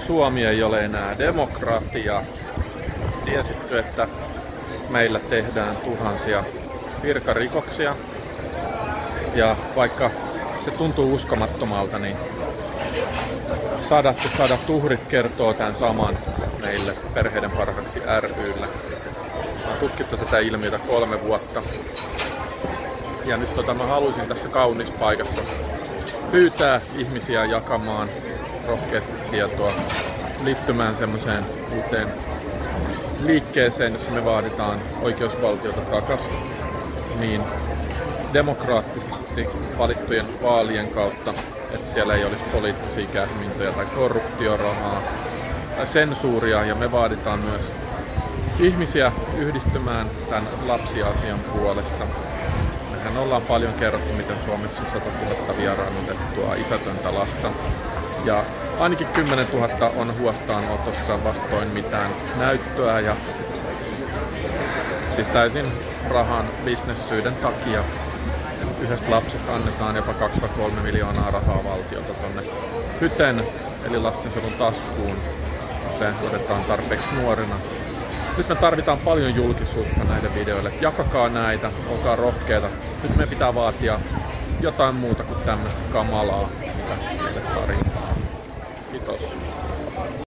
Suomi ei ole enää demokratia. Tiesitkö, että meillä tehdään tuhansia virkarikoksia? Ja vaikka se tuntuu uskomattomalta, niin sadat uhrit kertoo tämän saman meille Perheiden parhaaksi ry:lle. Mä oon tutkittu tätä ilmiötä 3 vuotta. Ja nyt mä haluaisin tässä kaunissa paikassa pyytää ihmisiä jakamaan rohkeasti tietoa, liittymään semmoiseen uuteen liikkeeseen, jossa me vaaditaan oikeusvaltiota takaisin, niin demokraattisesti valittujen vaalien kautta, että siellä ei olisi poliittisia kähmintöjä tai korruptiorahaa tai sensuuria, ja me vaaditaan myös ihmisiä yhdistymään tämän lapsiasian puolesta. Mehän ollaan paljon kerrottu, miten Suomessa on 100 000 vieraannutettua isätöntä lasta. Ja ainakin 10 000 on huostaanotossa vastoin mitään näyttöä ja siis täysin rahan bisnessyiden takia. Yhdestä lapsesta annetaan jopa 2-3 miljoonaa rahaa valtiolta tonne HYTEn eli lastensuojelun taskuun. Se otetaan tarpeeksi nuorena. Nyt me tarvitaan paljon julkisuutta näille videoille. Jakakaa näitä, olkaa rohkeita. Nyt me pitää vaatia jotain muuta kuin tämmöistä kamalaa, mitä meille tarjotaan. Kiitos.